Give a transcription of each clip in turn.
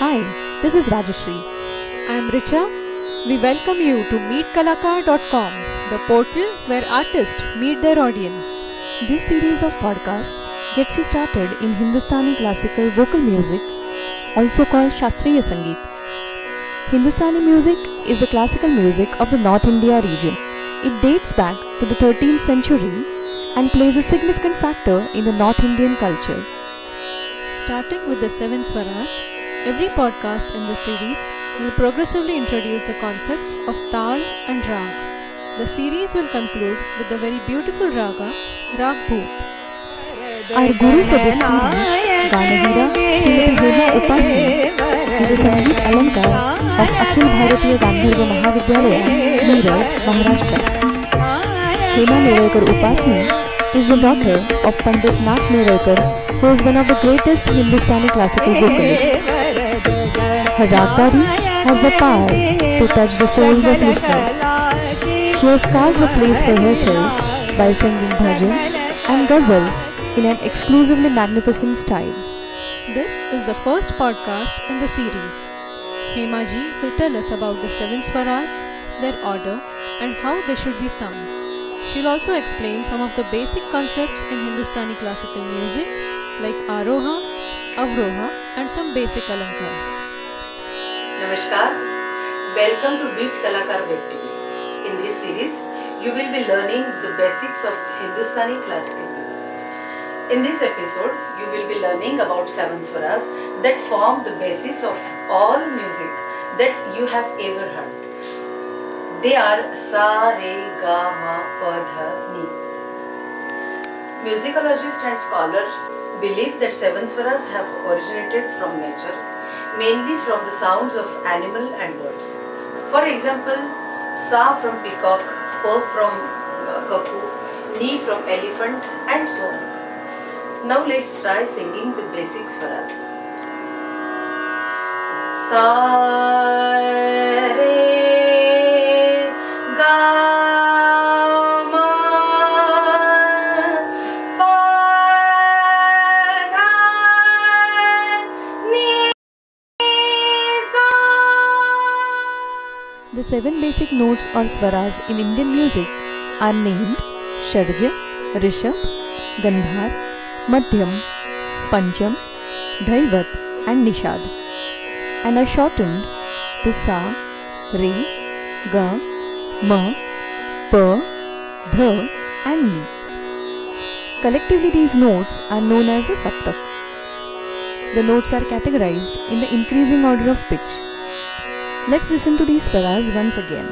Hi, this is Rajashri. I am Richa. We welcome you to meetkalakar.com, the portal where artists meet their audience. This series of podcasts gets you started in Hindustani classical vocal music, also called Shastriya Sangeet. Hindustani music is the classical music of the North India region. It dates back to the 13th century and plays a significant factor in the North Indian culture. Starting with the seven swaras, every podcast in this series will progressively introduce the concepts of Tal and Rag. The series will conclude with the very beautiful raga, Rag Bhoot. Our guru for this series, Ganahira Srimati Hema Upasni, is a Sangeet Alankar of Akhil Bharatiya Gandharva Mahavidyalaya, Meerut, Maharashtra. Hema Nerayakar Upasni is the daughter of Pandit Nath Nerayakar, who is one of the greatest Hindustani classical vocalists. Her Ragdari has the power to touch the souls of listeners. She has carved a place for herself by singing bhajans and ghazals in an exclusively magnificent style. This is the first podcast in the series. Hema ji will tell us about the seven swaras, their order, and how they should be sung. She'll also explain some of the basic concepts in Hindustani classical music like Aroha, Avroha, and some basic alankars. Namaskar, welcome to Meet Kalakar Web TV. In this series, you will be learning the basics of Hindustani classical music. In this episode, you will be learning about seven swaras that form the basis of all music that you have ever heard. They are Sa, Re, Ga, Ma, Pa, Dha, Ni. Musicologists and scholars believe that seven swaras have originated from nature, mainly from the sounds of animal and birds. For example, Sa from peacock, Pa from cuckoo, Ni from elephant, and so on. Now let's try singing the basic swaras. Sa, Re, The seven basic notes or swaras in Indian music are named Shadja, Rishabh, Gandhar, Madhyam, Pancham, Dhaivat and Nishad, and are shortened to Sa, Re, Ga, Ma, Pa, Dha and Ni. Collectively these notes are known as a Saptak. The notes are categorized in the increasing order of pitch. Let's listen to these swaras once again.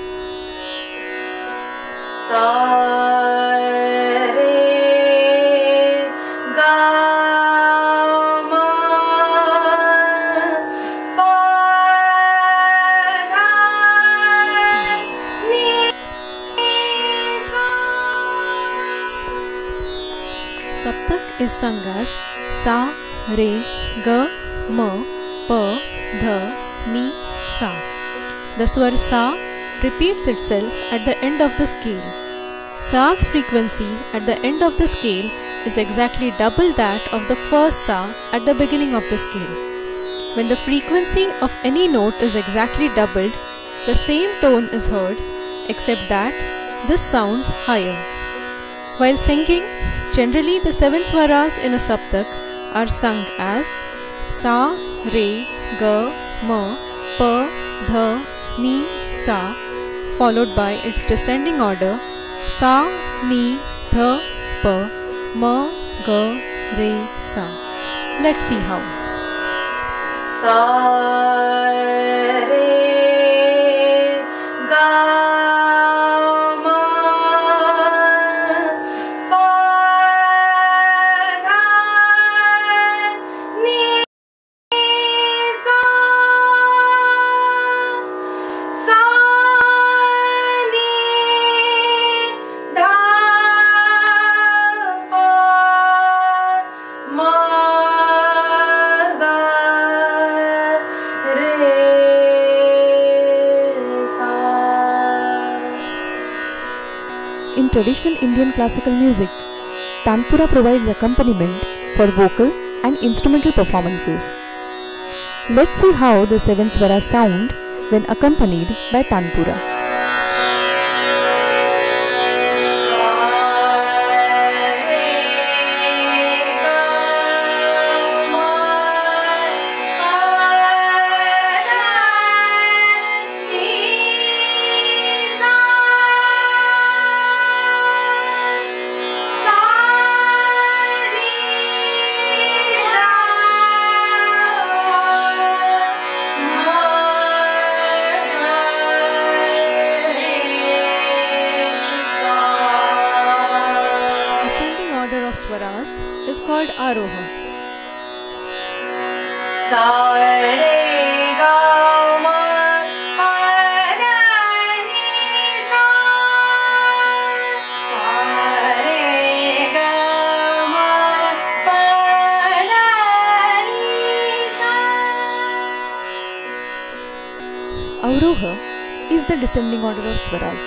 Sa, Re, Ga, Ma, Pa, Dha, Ni, Sa. Saptak is sung as Sa, Re, Ga, Ma, Pa, Dha, Ni, Sa. The swar Sa repeats itself at the end of the scale. Sa's frequency at the end of the scale is exactly double that of the first Sa at the beginning of the scale. When the frequency of any note is exactly doubled, the same tone is heard, except that this sounds higher. While singing, generally the seven swaras in a saptak are sung as Sa, Re, Ga, Ma, Pa, Dha, Ni, Sa, followed by its descending order Sa, Ni, Dha, Pa, Ma, Ga, Re, Sa. Let's see how. Sa, Re, Ga, In traditional Indian classical music, Tanpura provides accompaniment for vocal and instrumental performances. Let's see how the seven swaras sound when accompanied by Tanpura. Swaras is called Aroha. Sa re ga ma pa da ni sa. Sa re ga ma pa da ni sa. Avroha is the descending order of swaras.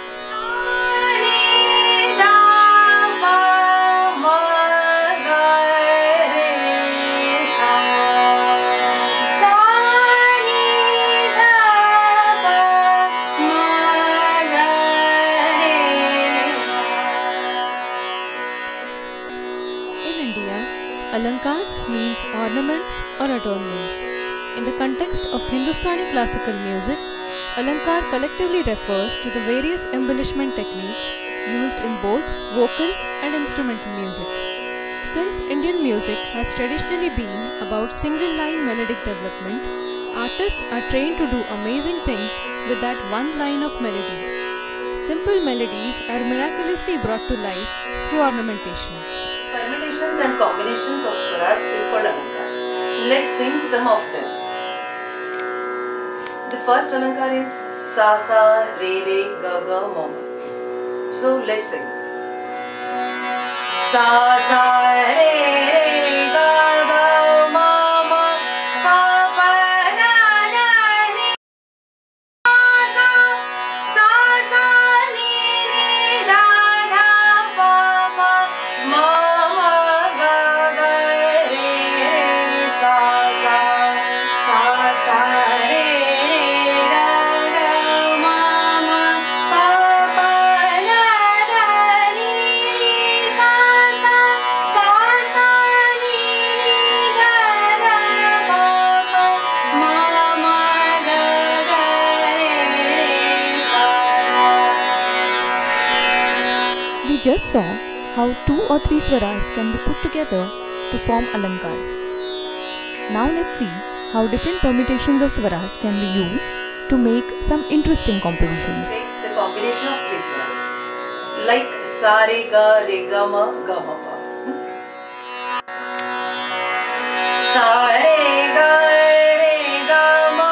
Alankar means ornaments or adornments. In the context of Hindustani classical music, Alankar collectively refers to the various embellishment techniques used in both vocal and instrumental music. Since Indian music has traditionally been about single-line melodic development, artists are trained to do amazing things with that one line of melody. Simple melodies are miraculously brought to life through ornamentation. Permutations and combinations of swaras is called Alankar. Let's sing some of them. The first Alankar is Sa Sa Re Re Ga Ga Ma Ma. So let's sing. Sa Sa Re Re Ga Ga Ma Ma Pa Pa Da Da Ni Sa Sa Sa Ni Ni Da Da Pa Pa Ma We just saw how 2 or 3 swaras can be put together to form Alankar. Now let's see how different permutations of swaras can be used to make some interesting compositions. Take the combination of 3 swaras like Sa Re Ga Ma Pa. Sa Re Ga Ma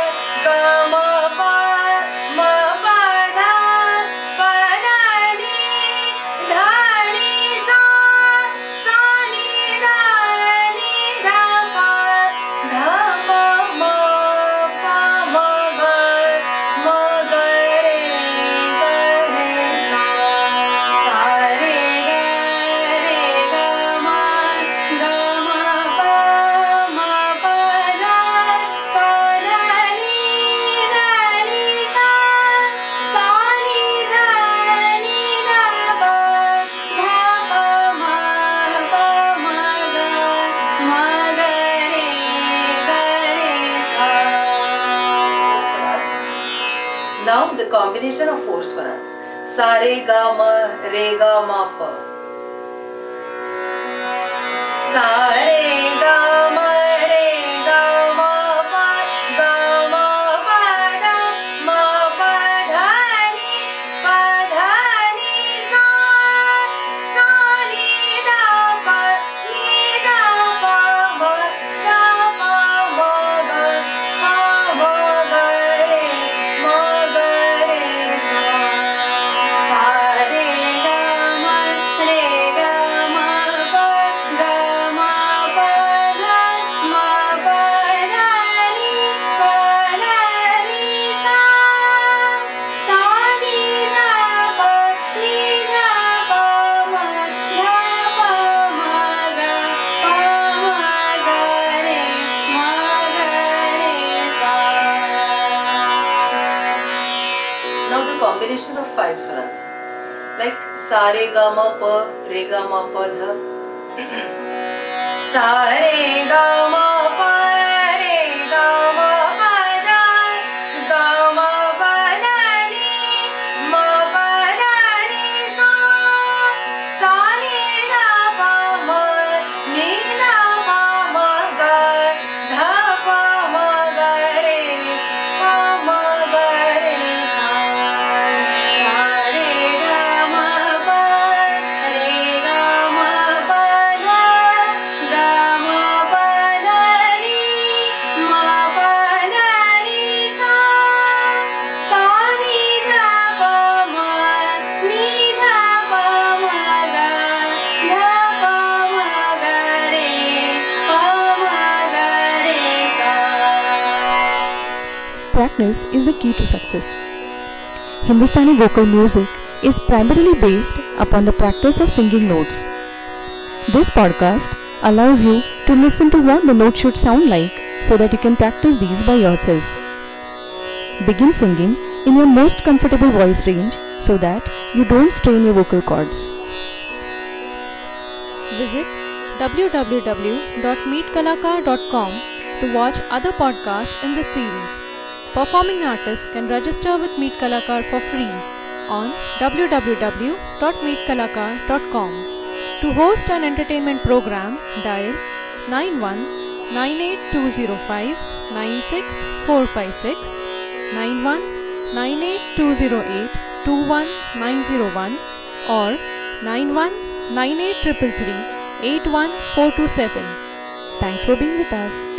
Pa Ma Pa Da Pa Da Ni Da Ni Sa Sa Ni Da Ni Da Pa Da Pa Ma Pa Ma Ga Re Sa Sa Re Ga Ma Ga Ma Pa Ma Pa Da Pa Da Ni Da Ni Sa Sa Ni Da Ni Da Pa Dha Pa Ma Pa Ma Ga Re Sa. Now the combination of 4 swaras. Sa Re Ga Ma Pa. Sa Re Ga Ma Pa Ga Ma Pa Da Ma Pa Dha Ni Sa Sa Ni Da Pa Ni Da Pa Ma Da Pa Ma Ga Ma Ga Re Sa. Sa Re Ga Ma Pa Ga Ma Pa सा रे ग म प रे ग म प ध सा रे ग म प रे ग म प ध ग म प ध नि म प ध नि सा सा नि ध प म नि ध प म ग ध प म ग रे प म ग रे सा सा रे ग म प रे ग म प ध ग म प ध नि म प ध नि सा सा नि ध प म नि ध प म ग ध प म ग रे प म ग रे सा. Practice is the key to success. Hindustani vocal music is primarily based upon the practice of singing notes. This podcast allows you to listen to what the notes should sound like so that you can practice these by yourself. Begin singing in your most comfortable voice range so that you don't strain your vocal cords. Visit www.meetkalakar.com to watch other podcasts in this series. Performing artists can register with Meet Kalakar for free on www.meetkalakar.com. To host an entertainment program, dial 919820596456, 919820821901 or 919833381427. Thanks for being with us.